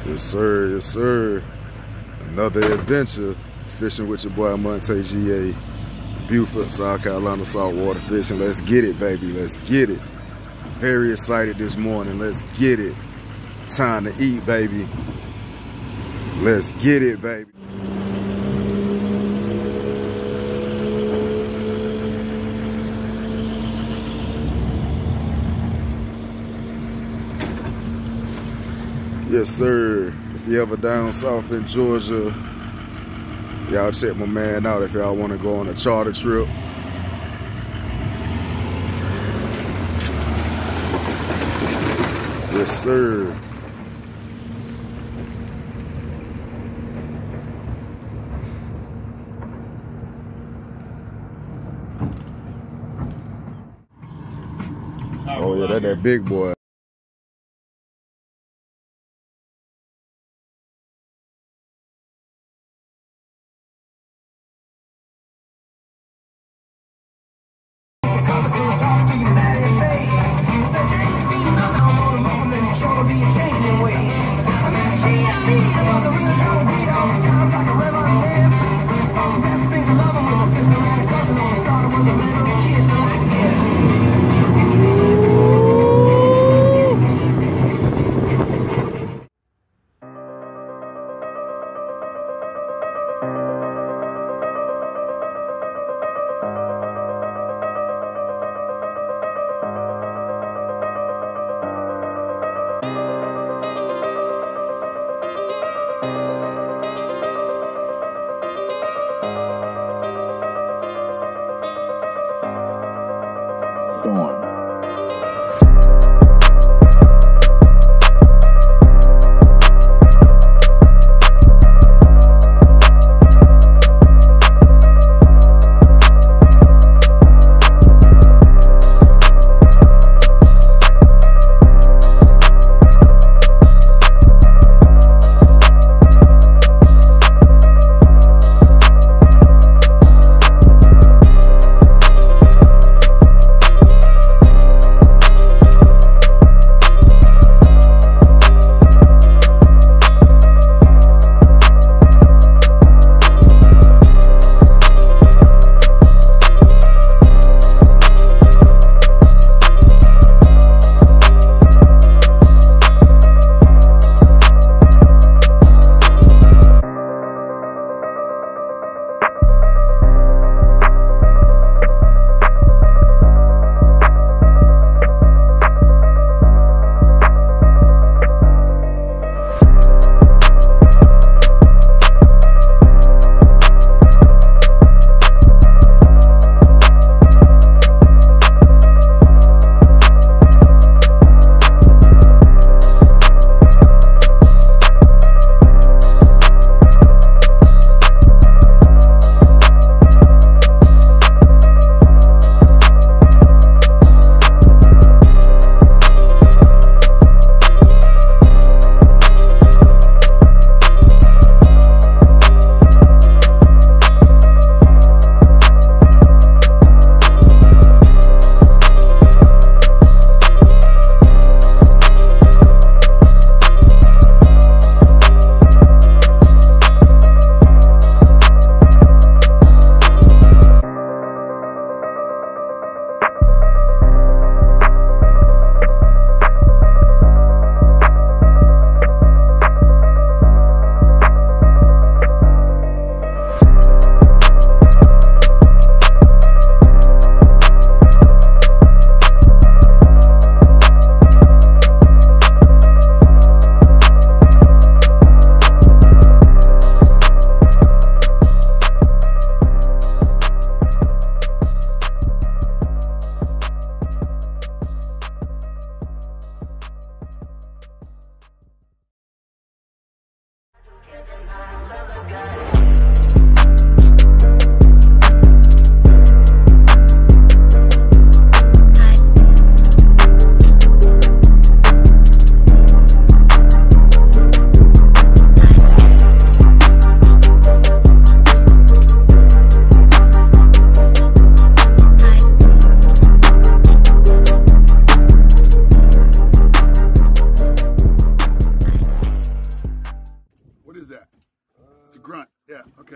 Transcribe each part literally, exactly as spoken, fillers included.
Yes, sir. Yes, sir. Another adventure fishing with your boy Monte G A. Beaufort, South Carolina saltwater fishing. Let's get it, baby. Let's get it. Very excited this morning. Let's get it. Time to eat, baby. Let's get it, baby. Yes, sir. If you ever down south in Georgia, y'all check my man out if y'all want to go on a charter trip. Yes, sir. Oh yeah, that that big boy.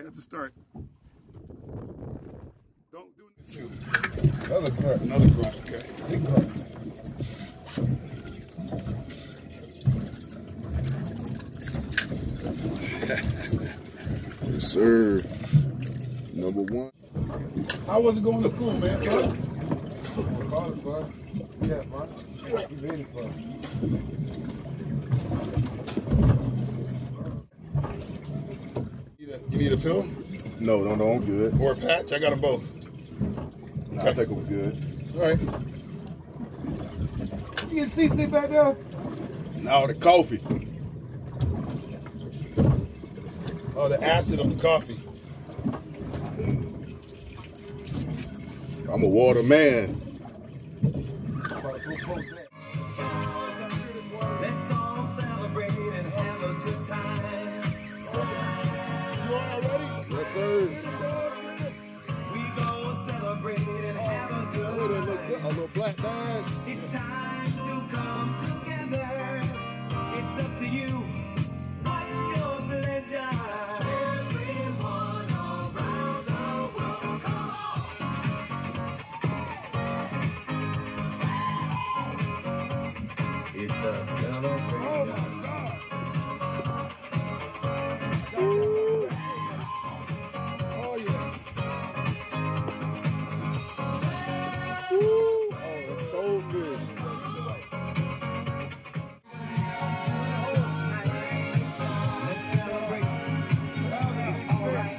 Okay, that's a start. Don't do it. Two. Another grunt. Another grunt, okay. Big grunt. Yes, sir. Number one. How was it going to school, man? Fun? Fun, fun. Yeah, fun. It's really fun. You need a, you need a pill? No, no, no, I'm good. Or a patch? I got them both. Nah, I think I'm good. All right. You get C C back there? No, the coffee. Oh, the acid on the coffee. I'm a water man. Let's all celebrate and have a good time. You on already? Yes, sir. We go celebrate and have a good time. A little black bass. It's time to come together. It's up to you. What's your pleasure? Everyone around the world, come on. It's a celebration. Oh, my God. Oh, yeah. Oh, that's soulfish. Let's celebrate. It's all right.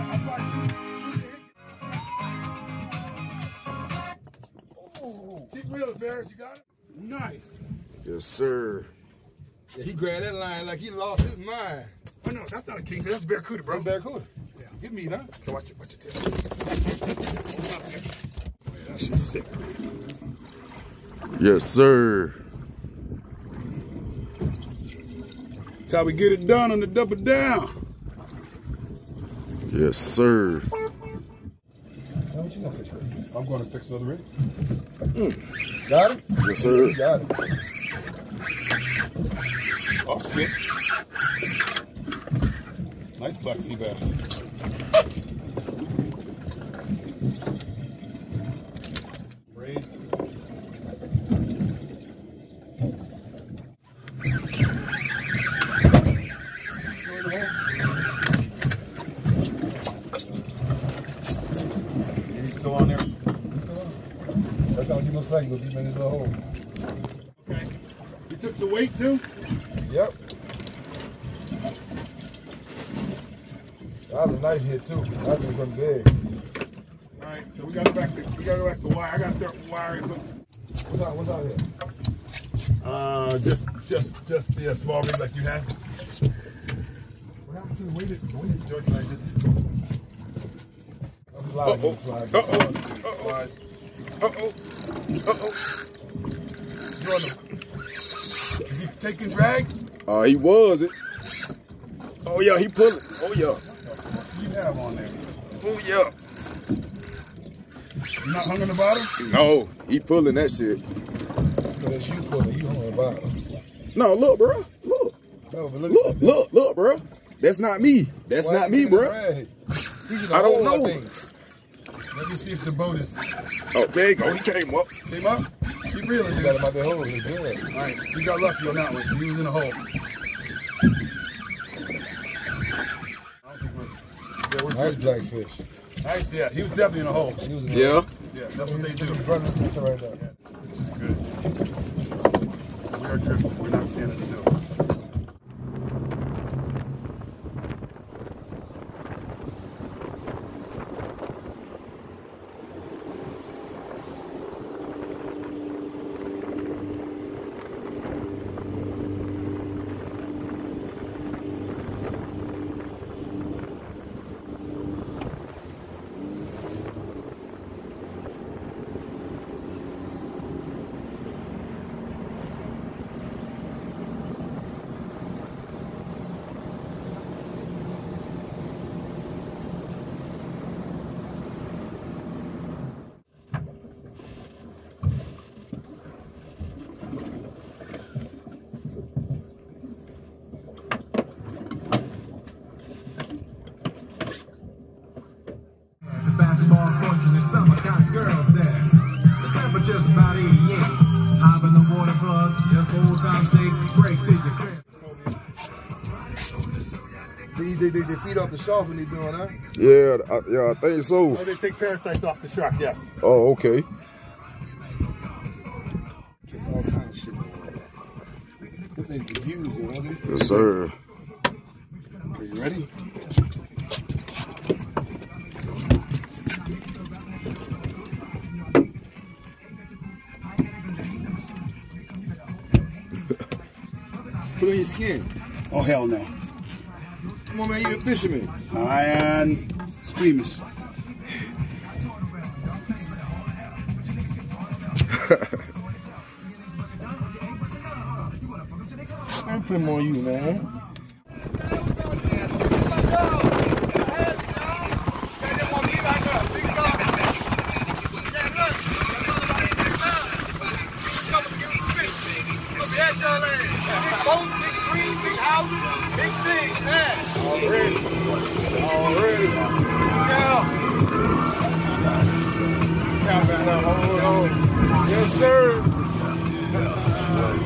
Oh, keep reeling, Ferris. You got it? Nice. Yes, sir. Yeah, he grabbed that line like he lost his mind. Oh, no, that's not a kingfish. That's a barracuda, bro. That's barracuda. Yeah. Give me that. Okay, watch it. Watch it. Tail. Man, that shit's sick. Yes, sir. That's how we get it done on the double down. Yes, sir. Now what you gonna fish with? I'm going to fix another rig. Got it? Yes, sir. Got it. Oh, shit. Nice black sea bass. Braid. He's still on there? That's how you must like go deep in his little hole. Okay. You took the weight too? Yep. That was a nice hit too. That was something big. All right, so we gotta go back to we gotta go back to wire. I gotta start wiring. What's out, what's out here? Uh, just just just the uh, small rig like you had. What happened to the weighted the weighted joint like this? I'm flying, Uh-oh. I'm flying. Uh-oh. Uh-oh. Uh-oh. Uh-oh. You on the, is he taking drag? Uh, he was it. Oh yeah, he pulling. Oh yeah. What do you have on there? Oh yeah. You not hung on the bottom? No, he pulling that shit. So that's you pulling, you on the bottom. No, look, bro. Look. No, but look, Look, at look, look, bro. That's not me. That's Why not ain't me, he in the bro. drag? He's in the I don't hole, know. think. Let me see if the boat is Oh, there you go. He came up. came up. Keep reeling, You dude. got him out that hole, he's good. All right, you got lucky on that one. He was in a hole. I don't think we're. Yeah, we're Nice good. blackfish. Nice, yeah. He was definitely in a hole. He was in the Yeah. hole. Yeah, that's what they He's do. running the system right now. Yeah, which is good. We are drifting. We're not standing still. they, they, they, they feed off the shark when they doing that. Yeah, I, yeah, I think so. Oh, they take parasites off the shark, yes. Oh, okay. All kind of shit. Good thing to use it, don't they? Yes, sir. Okay, you ready? Put on your skin. Oh, hell no. Come on, man, you a fisherman. I am squeamish. I'm putting more on you, man. Already. Already. Yeah. Yeah, man, hold on. Yes, sir.